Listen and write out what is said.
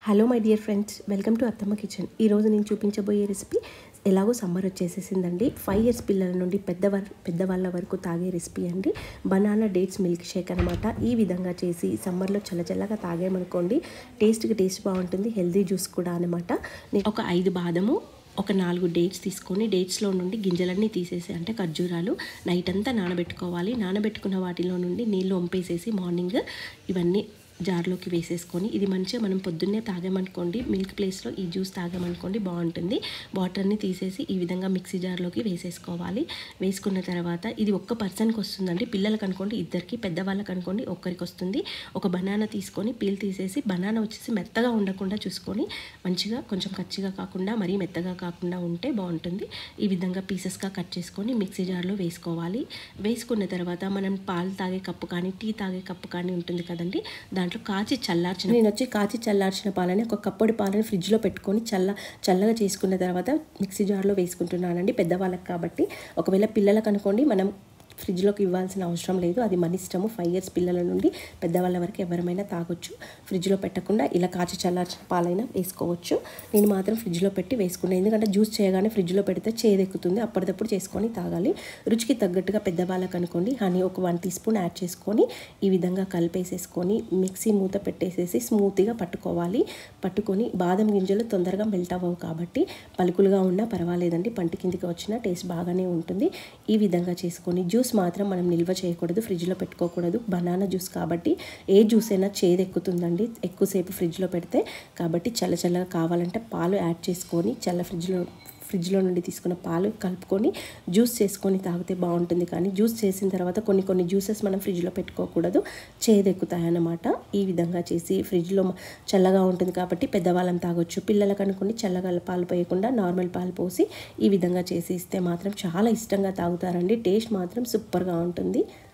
Hello my dear friends, welcome to Attamma kitchen. ఈరోజు నేను చూపించబోయే రెసిపీ ఎలాగో సమ్మర్ వచ్చేసేసిందండి. 5 years పిల్లల నుండి పెద్దవాళ్ళ వరకు తాగే రెసిపీ అండి. బనానా డేట్స్ మిల్క్ షేక్ అనమాట. ఈ విధంగా చేసి సమ్మర్లో చల్లచల్లగా తాగేమనుకోండి, టేస్ట్ బాగుంటుంది. హెల్దీ జ్యూస్ కూడా అనమాట. నేను ఒక 5 బాదము, ఒక 4 డేట్స్ తీసుకొని డేట్స్లో నుండి గింజలన్నీ తీసేసి, అంటే ఖర్జూరాలు నైట్ అంతా నానబెట్టుకోవాలి. నానబెట్టుకున్న వాటిలో నుండి నీళ్ళు వంపేసేసి మార్నింగ్ ఇవన్నీ జార్లోకి వేసేసుకొని, ఇది మంచిగా మనం పొద్దున్నే తాగామనుకోండి, మిల్క్ ప్లేస్లో ఈ జ్యూస్ తాగామనుకోండి బాగుంటుంది. వాటర్ని తీసేసి ఈ విధంగా మిక్సీ జార్లోకి వేసేసుకోవాలి. వేసుకున్న తర్వాత ఇది ఒక్క పర్సన్కి వస్తుందండి. పిల్లలకు అనుకోండి ఇద్దరికి, పెద్దవాళ్ళకి అనుకోండి ఒక్కరికి వస్తుంది. ఒక బనానా తీసుకొని పీల్ తీసేసి, బనానా వచ్చేసి మెత్తగా ఉండకుండా చూసుకొని, మంచిగా కొంచెం కచ్చిగా కాకుండా మరీ మెత్తగా కాకుండా ఉంటే బాగుంటుంది. ఈ విధంగా పీసెస్గా కట్ చేసుకొని మిక్సీ జార్లో వేసుకోవాలి. వేసుకున్న తర్వాత మనం పాలు తాగే కప్పు కానీ టీ తాగే కప్పు కానీ ఉంటుంది కదండి, దాంట్లో కాచి చల్లార్చిన పాలని, ఒక కప్పొడి పాలని ఫ్రిడ్జ్లో పెట్టుకొని చల్లగా చేసుకున్న తర్వాత మిక్సీ జార్లో వేసుకుంటున్నానండి. పెద్దవాళ్ళకి కాబట్టి. ఒకవేళ పిల్లలకు అనుకోండి మనం ఫ్రిడ్జ్లోకి ఇవ్వాల్సిన అవసరం లేదు, అది మన ఇష్టము. 5 years పిల్లల నుండి పెద్దవాళ్ళ వరకు ఎవరైనా తాగొచ్చు. ఫ్రిడ్జ్లో పెట్టకుండా ఇలా కాచి చల్లార్చిన పాలైనా వేసుకోవచ్చు. నేను మాత్రం ఫ్రిడ్జ్లో పెట్టి వేసుకున్నాను, ఎందుకంటే జ్యూస్ చేయగానే ఫ్రిడ్జ్లో పెడితే చేదెక్కుతుంది. అప్పటిదప్పుడు చేసుకొని తాగాలి. రుచికి తగ్గట్టుగా పెద్దవాళ్ళకి అనుకోండి హనీ ఒక 1 teaspoon యాడ్ చేసుకొని ఈ విధంగా కలిపేసేసుకొని మిక్సీ మూత పెట్టేసేసి స్మూత్గా పట్టుకొని బాదం గింజలు తొందరగా మెల్ట్ అవ్వవు కాబట్టి పలుకులుగా ఉన్నా పర్వాలేదండి, పంటి కిందికి వచ్చిన టేస్ట్ బాగానే ఉంటుంది. ఈ విధంగా చేసుకొని జ్యూస్ మాత్రం మనం నిల్వ చేయకూడదు, ఫ్రిడ్జ్లో పెట్టుకోకూడదు. బనానా జ్యూస్ కాబట్టి ఏ జ్యూస్ అయినా చేదెక్కుతుందండి ఎక్కువసేపు ఫ్రిడ్జ్లో పెడితే. కాబట్టి చల్లగా కావాలంటే పాలు యాడ్ చేసుకొని ఫ్రిడ్జ్లో నుండి తీసుకున్న పాలు కలుపుకొని జ్యూస్ చేసుకొని తాగితే బాగుంటుంది. కానీ జ్యూస్ చేసిన తర్వాత కొన్ని జ్యూసెస్ మనం ఫ్రిడ్జ్లో పెట్టుకోకూడదు, చేదెక్కుతాయన్నమాట. ఈ విధంగా చేసి ఫ్రిడ్జ్లో చల్లగా ఉంటుంది కాబట్టి పెద్దవాళ్ళని తాగొచ్చు. పిల్లలకు అనుకోండి చల్లగా పాలు పోయకుండా నార్మల్ పాలు పోసి ఈ విధంగా చేసి ఇస్తే మాత్రం చాలా ఇష్టంగా తాగుతారండి. టేస్ట్ మాత్రం సూపర్గా ఉంటుంది.